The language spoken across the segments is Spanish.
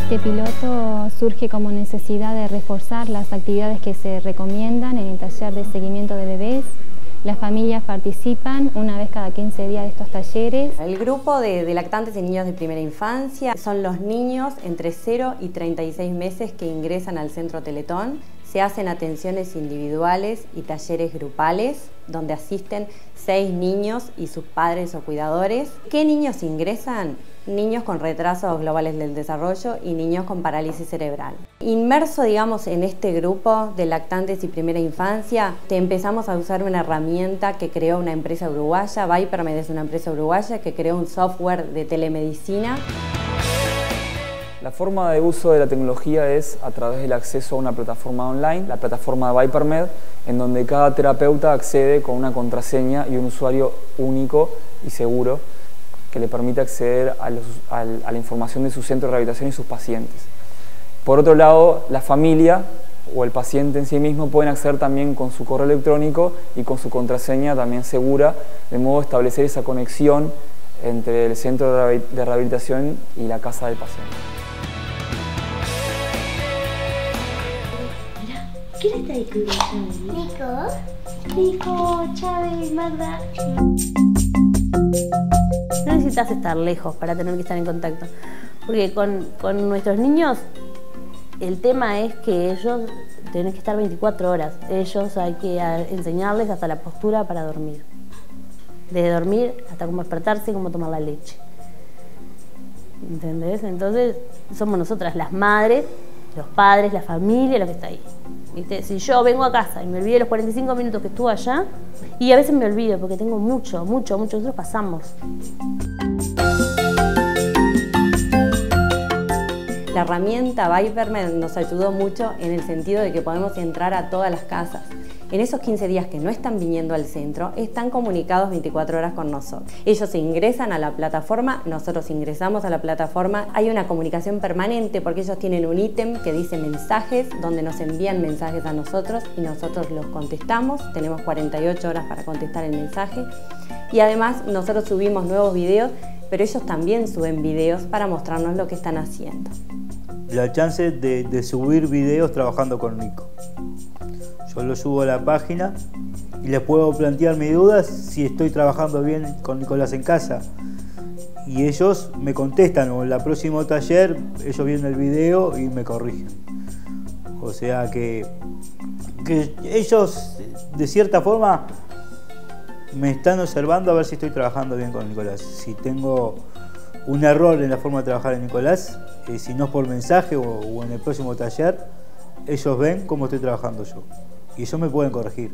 Este piloto surge como necesidad de reforzar las actividades que se recomiendan en el taller de seguimiento de bebés. Las familias participan una vez cada 15 días de estos talleres. El grupo de lactantes y niños de primera infancia son los niños entre 0 y 36 meses que ingresan al Centro Teletón. Se hacen atenciones individuales y talleres grupales donde asisten 6 niños y sus padres o cuidadores. ¿Qué niños ingresan? Niños con retrasos globales del desarrollo y niños con parálisis cerebral. Inmerso, digamos, en este grupo de lactantes y primera infancia, empezamos a usar una herramienta que creó una empresa uruguaya. Vipermed es una empresa uruguaya que creó un software de telemedicina. La forma de uso de la tecnología es a través del acceso a una plataforma online, la plataforma de Vipermed, en donde cada terapeuta accede con una contraseña y un usuario único y seguro que le permite acceder a la información de su centro de rehabilitación y sus pacientes. Por otro lado, la familia o el paciente en sí mismo pueden acceder también con su correo electrónico y con su contraseña también segura, de modo de establecer esa conexión entre el centro de rehabilitación y la casa del paciente. ¿Quién está ahí con Nico, Chávez, Magda. No necesitas estar lejos para tener que estar en contacto, porque con nuestros niños el tema es que ellos tienen que estar 24 horas. Ellos hay que enseñarles hasta la postura para dormir. Desde dormir hasta cómo despertarse y cómo tomar la leche. ¿Entendés? Entonces somos nosotras las madres, los padres, la familia, lo que está ahí. ¿Viste? Si yo vengo a casa y me olvido los 45 minutos que estuve allá, y a veces me olvido porque tengo mucho, nosotros pasamos. La herramienta Vipermed nos ayudó mucho en el sentido de que podemos entrar a todas las casas. En esos 15 días que no están viniendo al centro, están comunicados 24 horas con nosotros. Ellos ingresan a la plataforma, nosotros ingresamos a la plataforma. Hay una comunicación permanente porque ellos tienen un ítem que dice mensajes, donde nos envían mensajes a nosotros y nosotros los contestamos. Tenemos 48 horas para contestar el mensaje. Y además nosotros subimos nuevos videos, pero ellos también suben videos para mostrarnos lo que están haciendo. La chance de subir videos trabajando con Nico. Yo lo subo a la página y les puedo plantear mis dudas si estoy trabajando bien con Nicolás en casa. Y ellos me contestan, o en el próximo taller ellos ven el video y me corrigen. O sea que ellos de cierta forma me están observando a ver si estoy trabajando bien con Nicolás. Si tengo un error en la forma de trabajar en Nicolás, si no es por mensaje o en el próximo taller, ellos ven cómo estoy trabajando yo. Y ellos me pueden corregir.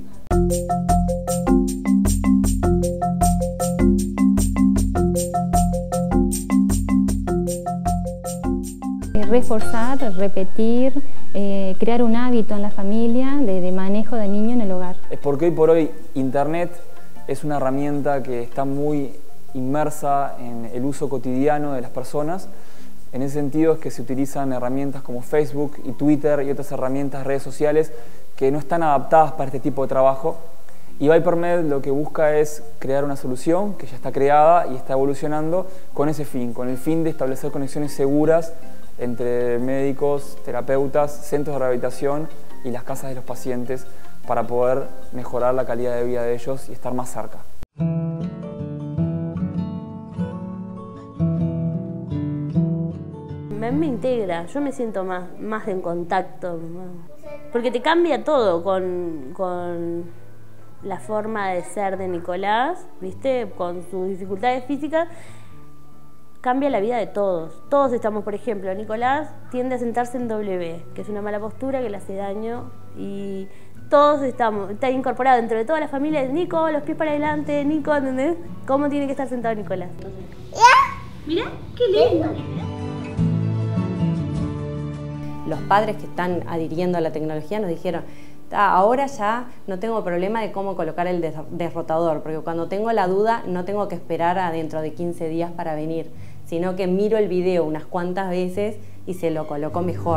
Reforzar, repetir, crear un hábito en la familia de manejo del niño en el hogar. Es porque hoy por hoy Internet es una herramienta que está muy inmersa en el uso cotidiano de las personas. En ese sentido es que se utilizan herramientas como Facebook y Twitter y otras herramientas, redes sociales, que no están adaptadas para este tipo de trabajo. Y Vipermed lo que busca es crear una solución que ya está creada y está evolucionando con ese fin, con el fin de establecer conexiones seguras entre médicos, terapeutas, centros de rehabilitación y las casas de los pacientes para poder mejorar la calidad de vida de ellos y estar más cerca. Me integra, yo me siento más en contacto, porque te cambia todo con la forma de ser de Nicolás, ¿viste? Con sus dificultades físicas, cambia la vida de todos. Todos estamos, por ejemplo, Nicolás tiende a sentarse en W, que es una mala postura que le hace daño, y todos está incorporado dentro de toda la familia de Nico, los pies para adelante, Nico, ¿entendés? ¿Cómo tiene que estar sentado Nicolás? Mirá, qué lindo. Los padres que están adhiriendo a la tecnología nos dijeron, ahora ya no tengo problema de cómo colocar el desrotador, porque cuando tengo la duda no tengo que esperar a dentro de 15 días para venir, sino que miro el video unas cuantas veces y se lo coloco mejor.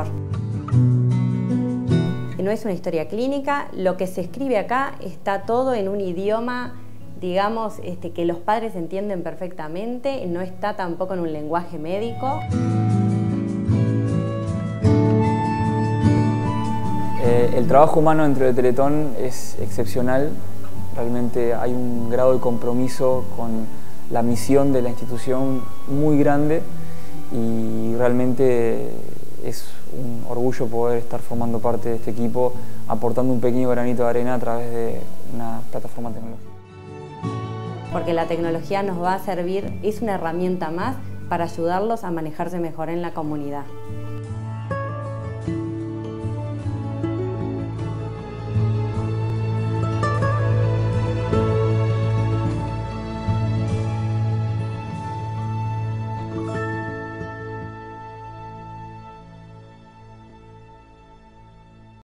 No es una historia clínica, lo que se escribe acá está todo en un idioma, digamos, que los padres entienden perfectamente, no está tampoco en un lenguaje médico. El trabajo humano dentro de Teletón es excepcional. Realmente hay un grado de compromiso con la misión de la institución muy grande y realmente es un orgullo poder estar formando parte de este equipo, aportando un pequeño granito de arena a través de una plataforma tecnológica. Porque la tecnología nos va a servir, es una herramienta más para ayudarlos a manejarse mejor en la comunidad.